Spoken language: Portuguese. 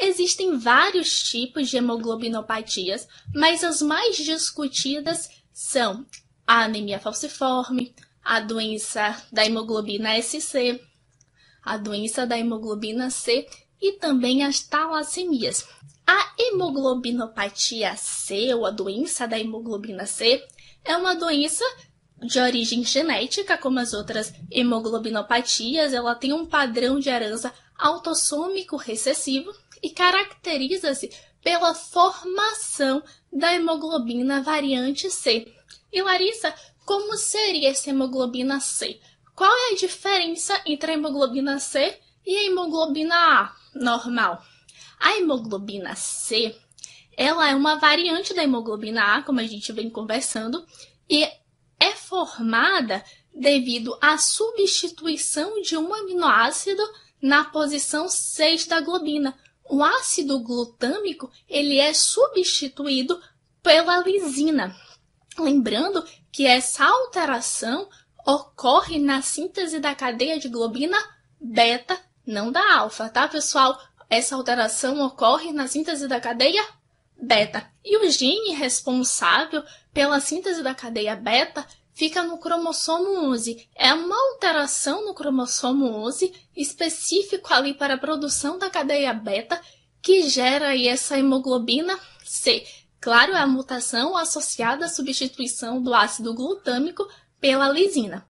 Existem vários tipos de hemoglobinopatias, mas as mais discutidas são a anemia falciforme, a doença da hemoglobina SC, a doença da hemoglobina C e também as talassemias. A hemoglobinopatia C, ou a doença da hemoglobina C, é uma doença de origem genética, como as outras hemoglobinopatias. Ela tem um padrão de herança autossômico recessivo e caracteriza-se pela formação da hemoglobina variante C. E Larissa, como seria essa hemoglobina C? Qual é a diferença entre a hemoglobina C e a hemoglobina A normal? A hemoglobina C, ela é uma variante da hemoglobina A, como a gente vem conversando, e é formada devido à substituição de um aminoácido na posição 6 da globina. O ácido glutâmico, ele é substituído pela lisina. Lembrando que essa alteração ocorre na síntese da cadeia de globina beta, não da alfa, tá, pessoal? Essa alteração ocorre na síntese da cadeia beta. E o gene responsável pela síntese da cadeia beta fica no cromossomo 11. É uma alteração no cromossomo 11, específico ali para a produção da cadeia beta, que gera aí essa hemoglobina C. Claro, é a mutação associada à substituição do ácido glutâmico pela lisina.